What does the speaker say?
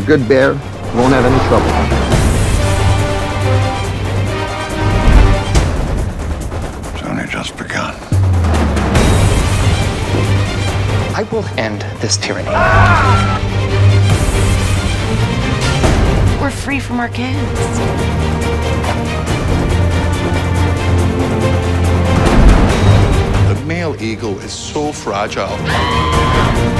good bear, won't have any trouble. It's only just begun. I will end this tyranny. We're free from our kids. The male ego is so fragile.